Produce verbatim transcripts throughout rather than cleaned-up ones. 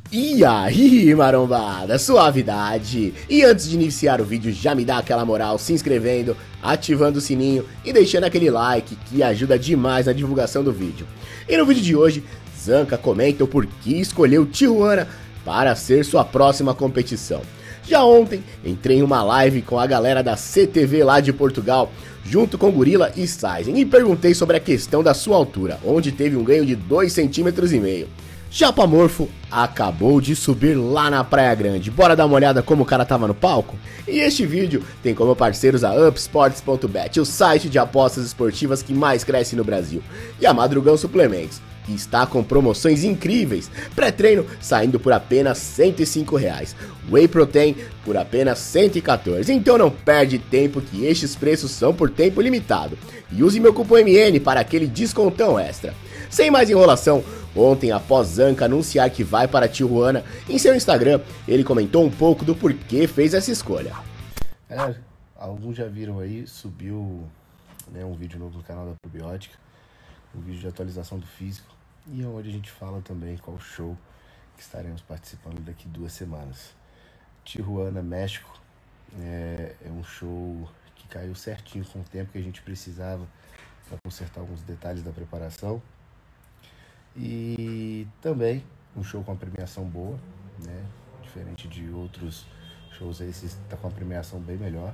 E aí, marombada, suavidade! E antes de iniciar o vídeo, já me dá aquela moral se inscrevendo, ativando o sininho e deixando aquele like que ajuda demais na divulgação do vídeo. E no vídeo de hoje, Zanca comenta o porquê escolheu Tijuana para ser sua próxima competição. Já ontem, entrei em uma live com a galera da C T V lá de Portugal, junto com Gorila e Sizen, e perguntei sobre a questão da sua altura, onde teve um ganho de dois centímetros e meio. Japamorfo acabou de subir lá na Praia Grande. Bora dar uma olhada como o cara tava no palco? E este vídeo tem como parceiros a upsports ponto bet, o site de apostas esportivas que mais cresce no Brasil, e a Madrugão Suplementos, que está com promoções incríveis. Pré-treino saindo por apenas cento e cinco reais, Whey Protein por apenas cento e quatorze. Então não perde tempo, que estes preços são por tempo limitado. E use meu cupom M N para aquele descontão extra. Sem mais enrolação, ontem, após Zanca anunciar que vai para Tijuana, em seu Instagram, ele comentou um pouco do porquê fez essa escolha. É, alguns já viram aí, subiu, né, um vídeo novo no canal da Probiótica, um vídeo de atualização do físico, e onde a gente fala também qual show que estaremos participando daqui duas semanas. Tijuana, México, é, é um show que caiu certinho com o tempo que a gente precisava para consertar alguns detalhes da preparação. E também um show com uma premiação boa, né? Diferente de outros shows, esse está com uma premiação bem melhor.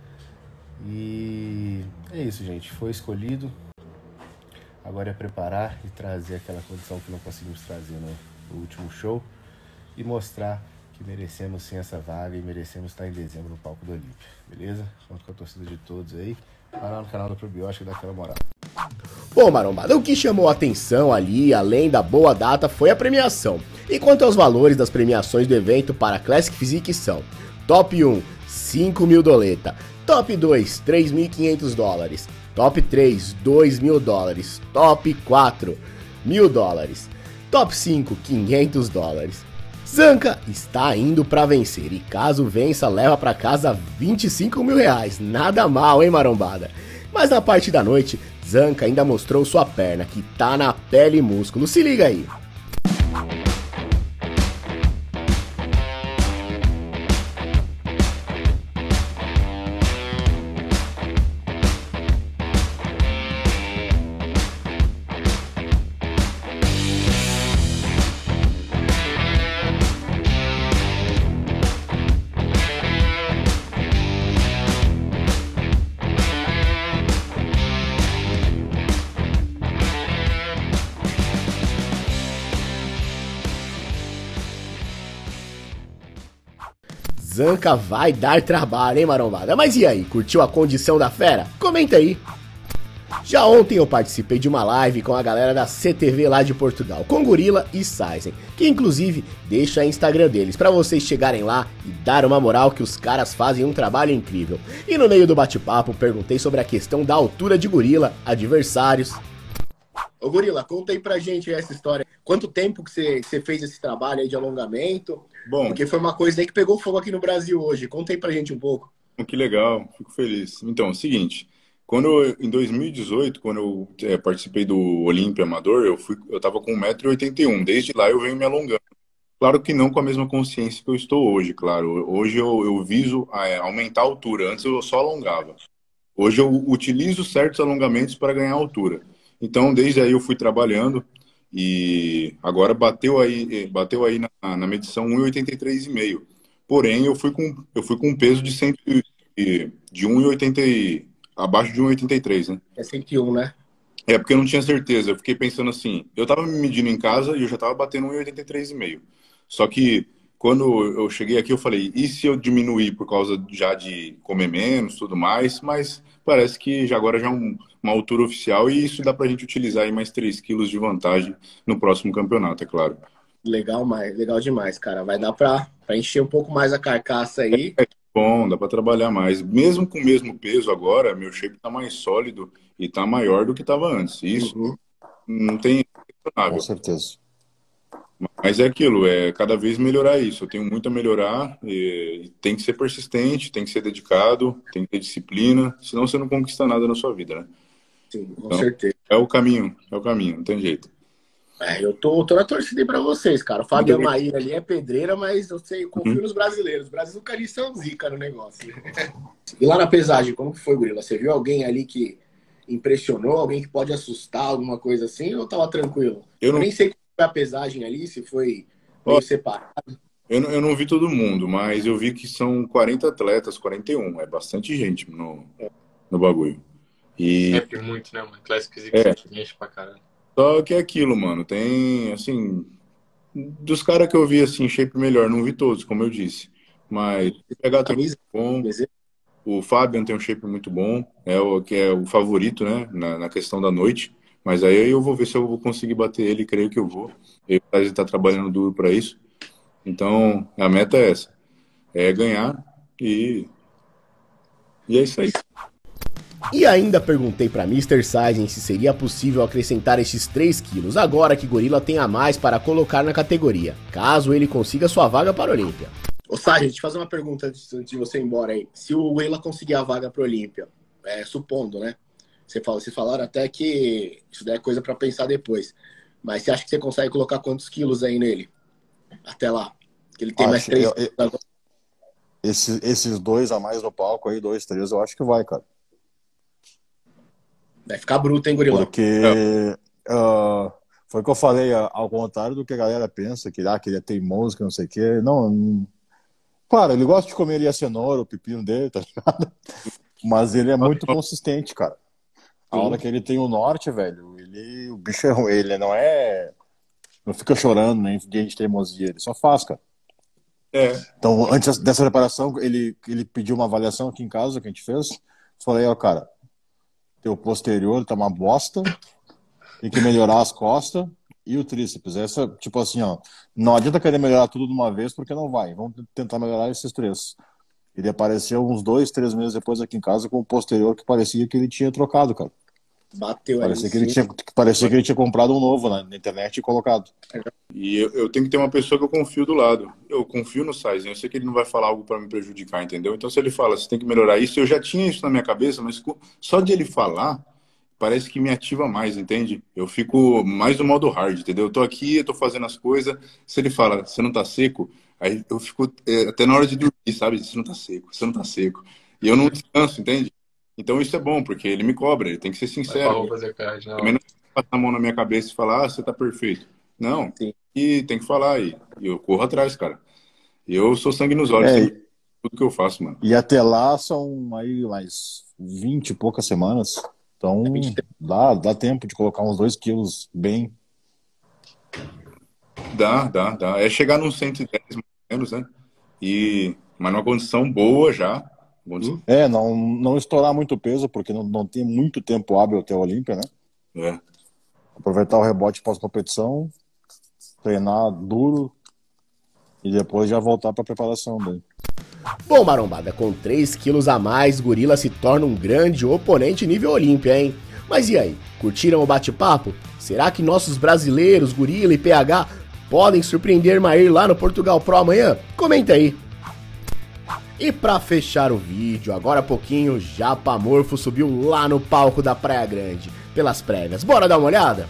E é isso, gente. Foi escolhido. Agora é preparar e trazer aquela condição que não conseguimos trazer no último show e mostrar que merecemos sim essa vaga e merecemos estar em dezembro no palco do Olímpia, beleza? Conto com a torcida de todos aí. Vai lá no canal da Probiótica e dá aquela moral. Bom, marombada, o que chamou a atenção ali, além da boa data, foi a premiação. E quanto aos valores das premiações do evento para Classic Physique são: Top um, cinco mil doleta, Top dois, três mil e quinhentos dólares, Top três, dois mil dólares, Top quatro, mil dólares, Top cinco, quinhentos dólares. Zanca está indo para vencer e caso vença leva para casa vinte e cinco mil reais, nada mal, hein, marombada? Mas na parte da noite, Zanca ainda mostrou sua perna, que tá na pele e músculo, se liga aí. Zanca vai dar trabalho, hein, marombada? Mas e aí, curtiu a condição da fera? Comenta aí! Já ontem eu participei de uma live com a galera da C T V lá de Portugal, com Gorila e Sizen, que inclusive deixa o Instagram deles pra vocês chegarem lá e dar uma moral, que os caras fazem um trabalho incrível. E no meio do bate-papo perguntei sobre a questão da altura de Gorila, adversários. Ô Gorila, conta aí pra gente essa história. Quanto tempo que você, você fez esse trabalho aí de alongamento? Bom, porque foi uma coisa aí que pegou fogo aqui no Brasil hoje. Conta aí pra gente um pouco. que legal, fico feliz. Então, é o seguinte, quando eu, em dois mil e dezoito, quando eu é, participei do Olímpia Amador, eu fui, eu tava com um metro e oitenta e um. Desde lá eu venho me alongando. Claro que não com a mesma consciência que eu estou hoje, claro. Hoje eu, eu viso é, aumentar a altura. Antes eu só alongava. Hoje eu utilizo certos alongamentos para ganhar altura. Então, desde aí eu fui trabalhando e agora bateu aí, bateu aí na, na medição um e oitenta e três e meio. Porém, eu fui com eu fui com um peso de cem, de um e oitenta, abaixo de um e oitenta e três, né? É cento e um, né? É porque eu não tinha certeza. Eu fiquei pensando assim, eu tava me medindo em casa e eu já tava batendo um e oitenta e três e meio. Só que quando eu cheguei aqui eu falei, e se eu diminuir por causa já de comer menos, tudo mais, mas parece que já agora já é um, uma altura oficial e isso dá pra gente utilizar aí mais três quilos de vantagem no próximo campeonato, é claro. Legal, mais, legal demais, cara. Vai dar pra, pra encher um pouco mais a carcaça aí. É bom, dá pra trabalhar mais. Mesmo com o mesmo peso agora, meu shape tá mais sólido e tá maior do que tava antes. Isso Uhum. não tem Com certeza. Mas é aquilo, é cada vez melhorar isso. Eu tenho muito a melhorar e, e tem que ser persistente, tem que ser dedicado, tem que ter disciplina, senão você não conquista nada na sua vida, né? Sim, com Então, certeza. é o caminho, é o caminho, não tem jeito. É, eu tô, tô na torcida aí pra vocês, cara. O Fábio Maíra ali é pedreira, mas eu sei, eu confio nos brasileiros. Os brasileiros são zica no negócio. E lá na pesagem, como que foi, Gurila? Você viu alguém ali que impressionou? Alguém que pode assustar, alguma coisa assim? Ou tava tranquilo? Eu, Eu não, nem sei como foi a pesagem ali, se foi meio ó, separado. eu, não, eu não vi todo mundo, mas eu vi que são quarenta atletas, quarenta e um. É bastante gente no, no bagulho. E Sempre muito, né, mano? Classic é, gente pra caralho. só que é aquilo, mano. Tem, assim, dos caras que eu vi, assim, shape melhor, não vi todos, como eu disse. Mas o P H tem um Camisa, shape bom, beleza? o Fabian tem um shape muito bom, é o que é o favorito, né, na, na questão da noite. Mas aí eu vou ver se eu vou conseguir bater ele, creio que eu vou. Ele está trabalhando duro para isso. Então, a meta é essa. É ganhar e... E é isso aí. E ainda perguntei para mister Sizen se seria possível acrescentar estes três quilos agora que Gurila tem a mais para colocar na categoria, caso ele consiga sua vaga para a Olímpia. Ô Sizen, deixa eu fazer uma pergunta antes de você ir embora aí. Se o Gurila conseguir a vaga para a Olímpia, é, supondo, né? Você fala, vocês falaram até que isso daí é coisa para pensar depois. Mas você acha que você consegue colocar quantos quilos aí nele? Até lá. Que ele tem Acho, mais três eu, quilos eu, agora. esses, esses dois a mais no palco aí, dois, três, eu acho que vai, cara. Vai ficar bruto, hein, Gurila? Porque uh, foi o que eu falei, ao contrário do que a galera pensa, que, ah, que ele é teimoso, que não sei o quê. Não, não. Claro, ele gosta de comer ali a cenoura, o pepino dele, tá ligado? Mas ele é muito consistente, cara. A hora que ele tem o norte, velho, ele, o bicho é ruim, ele não é. Não fica chorando, nem de teimosia, ele só faz, cara. É. Então, antes dessa preparação, ele, ele pediu uma avaliação aqui em casa que a gente fez. Falei, ó, cara, teu posterior tá uma bosta, tem que melhorar as costas e o tríceps. Essa, tipo assim, ó, não adianta querer melhorar tudo de uma vez porque não vai. Vamos tentar melhorar esses três. Ele apareceu uns dois, três meses depois aqui em casa com o posterior que parecia que ele tinha trocado, cara. Bateu parecia aí. Que ele tinha, parecia que ele tinha comprado um novo na, na internet e colocado. E eu, eu tenho que ter uma pessoa que eu confio do lado. Eu confio no Sizen, eu sei que ele não vai falar algo para me prejudicar, entendeu? Então, se ele fala, você tem que melhorar isso, eu já tinha isso na minha cabeça, mas só de ele falar, parece que me ativa mais, entende? Eu fico mais no modo hard, entendeu? Eu tô aqui, eu tô fazendo as coisas, se ele fala, você não tá seco, aí eu fico é, até na hora de dormir, sabe? Você não tá seco, você não tá seco. E eu não descanso, entende? Então isso é bom, porque ele me cobra, ele tem que ser sincero. Fazer card, não. Também não passar a mão na minha cabeça e falar, ah, você tá perfeito. Não, Sim. e tem que falar, e, e eu corro atrás, cara. E eu sou sangue nos olhos, É, sempre, tudo que eu faço, mano. E até lá são aí mais vinte e poucas semanas. Então dá, dá tempo de colocar uns dois quilos bem. Dá, dá, dá. É chegar nos cento e dez, mais ou menos, né? E, mas numa condição boa já. Condição... É, não, não estourar muito peso, porque não, não tem muito tempo hábil até a Olímpia, né? É. Aproveitar o rebote pós-competição, treinar duro e depois já voltar para a preparação dele. Bom, marombada, com três quilos a mais, Gurila se torna um grande oponente nível Olímpia, hein? Mas e aí, curtiram o bate-papo? Será que nossos brasileiros, Gurila e P H, podem surpreender Maír lá no Portugal Pro amanhã? Comenta aí. E pra fechar o vídeo, agora há pouquinho, Japamorfo subiu lá no palco da Praia Grande, pelas prévias. Bora dar uma olhada?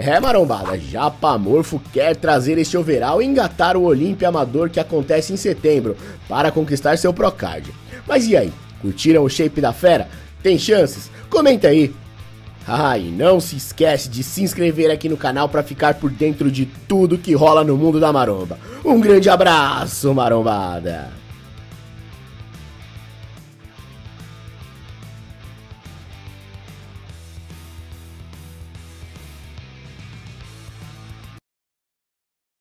É, marombada, Japamorfo quer trazer este overall e engatar o Olímpia Amador que acontece em setembro para conquistar seu Procard. Mas e aí, curtiram o shape da fera? Tem chances? Comenta aí! Ah, e não se esquece de se inscrever aqui no canal para ficar por dentro de tudo que rola no mundo da maromba. Um grande abraço, marombada!